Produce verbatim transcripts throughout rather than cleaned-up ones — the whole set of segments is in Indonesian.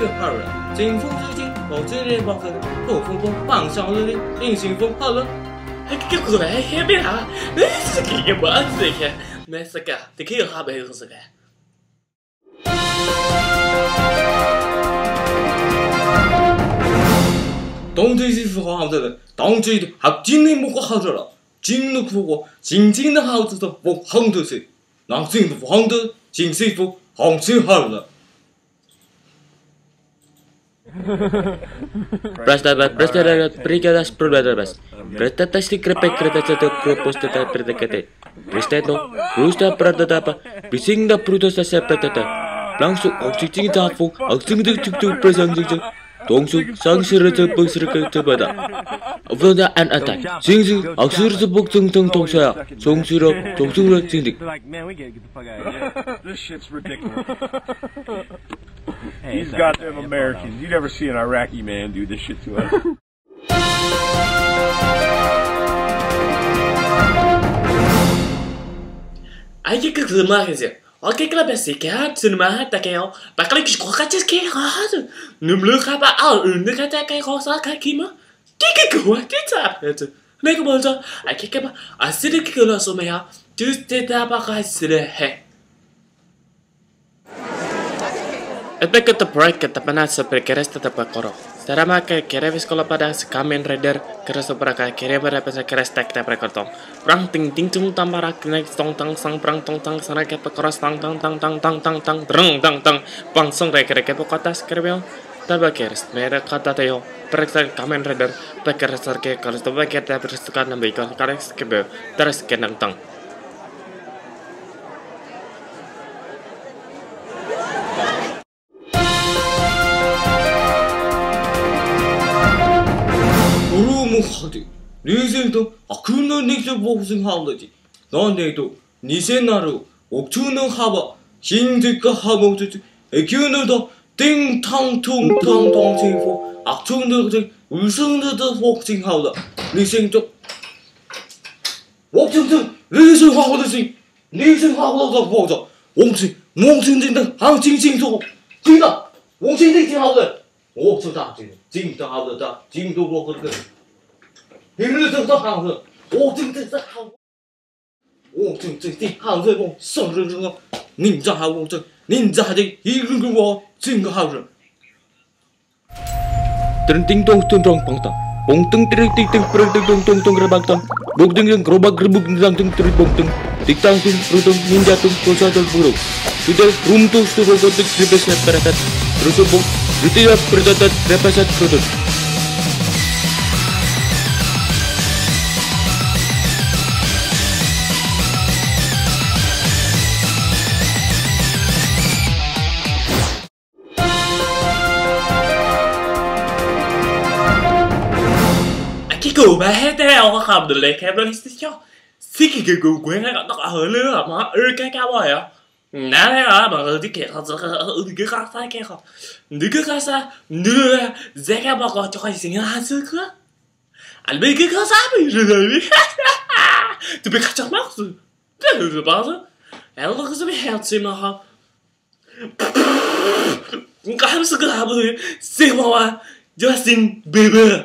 个好人，金风之金，我这人帮分，后风风棒上日历，硬性风好了。还给过来，还别他，那是给我儿子看，那是个，这个哈白是个。当这些符号好的，当这的还今年不好着了，今年符号，今天的好子的不好的是，那今的不好的，今世符好是好了。 Prastada, prastada, brigadas, probadas. Prestata si crepe, creta, proposta, predicate. Presteto, rusta, pradapa, bising da prutas, sepetata. Langsung, oxygen, tafu, oxygen, to present. Tongsu, sang sirata, pusrika, tabada. Avada and attack. Sing, oxygen, the book, tung tung tung sa. Song syrup, song syrup, sing. Like, man, we gotta get the fuck out of here. This shit's ridiculous. Hey, These goddamn Americans. You never see an Iraqi man do this shit to us. Aja ke rumah aja. Oke kalau basikat, semua tak kau. Bakal ikut kau kaca kayak Numlu kapa al, nu kata kayak kau sah kayak gimana? Kiki kau kita itu. Mereka boleh. Aja kapa asli kalau semua tu tidak bakal sedih. Epek ke teproy ke tepanas seperkeres tetap koro. Sarama ke kerevis kalau pada Kamen Rider keres seperaka kere berapa keres tek tek rekortong. Perang ting ting tung tambarak naik tong tang sang perang tong tang sana ke pekoros tang tang tang tang tang tang tang tereng tang tang pangsong rek rek ke pokotas kerebel. Tabak keres mereka kata teo periksa Kamen Rider pekeres ke keres tabak kita periksa nambai keres kebel terus kenang tang. 하지. 리생도 아 그는 닉스 복싱 하우지. 너네도 니세나루 옥투는 하바 신득가 하모지. 애교는도 띵탕퉁탕탕 세포 악퉁들 울승들도 복싱 하우다. 리생도 옥퉁퉁 리생 하우듯이 리생 하우다 보자. 옥신 몽신진등 항징징소 진다. 옥신징징 하우다. 옥수다 진다 하우다. 진도 보거든. 이를 듣다 하우스, 오등 듣다 하우스, 오등 듣다 하우스 뭐 서르르 닌자 하우스, 닌자지 이를 그거 진거 하우스. Ting tong tong tong pang tong, pong tong ting ting ting ting tong tong tong gerbang tong, bog ting ting gerobak gerbuk ting ting ting bong ting, tik tang ting rutong ninja tung kosa tung buruk. Sudah rum tung suruh kotik repeset peratat, terus bong, tidak peratat repeset rutong. Cụ bà hết theo có không được lấy kẹp lên cho xí cái cái cụ quên cái tóc ở lứa mà ư cái cao rồi à nãy thế à mà cái cái họ sẽ ư cái cái sai cái họ cái cái sai đưa ra cái bao còn cho cái gì nghe xưa cơ anh biết cái cái sai bị rồi tụi bị cắt chặt mắt rồi thế rồi bao giờ em có cái gì bị hẹn gì mà họ cái ham sức cái ham rồi xin mà Justin Bieber.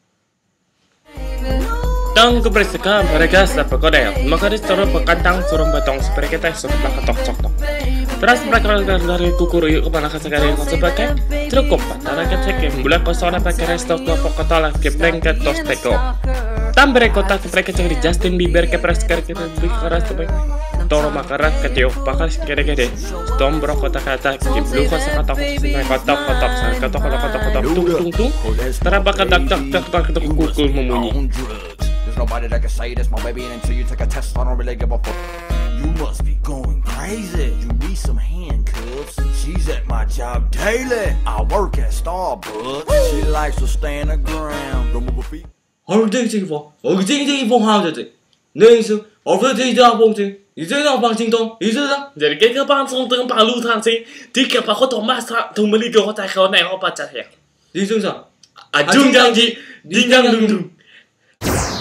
Tang kepresika mereka siapa kodel, maka disuruh pekantang suruh batong supaya kita suruh katok cok. Terus mereka dari kukur yuk kemana sekali yang sebagai cukup antara kecek bulan kosong pakai resto kelompok kotola ke blanket tos teko. Tam berekota mereka cari Justin Bieber ke presker kita beli keras sebagai toro makaran ketiup bakal gede-gede. Stom berokota kata di blue kosong kotok sampai kotok kotok sampai kotok kotok kotok kotok tung tung tung. Terus bakal dak dak dak dak dak kukul memunyi. Nobody that can say this my baby and until you take a test I don't really give a fuck. You must be going crazy. You need some handcuffs. She's at my job daily. I work at Starbucks. She likes to stand the ground. Don't move her feet. Ở đây chính phủ, ở đây chính phủ hao rồi. Nên sự, ở đây ra phong trình, ý thế nào bằng trình tông, ý thế nào? Jadi cái các bạn xong từng bằng lưu thang sinh, thì các bạn có tổ mát sao, thông mới đi cơ họ tại khâu này họ bắt chặt hẹn. Đi xuống sao? À chung giang gì, đi giang lưng lưng.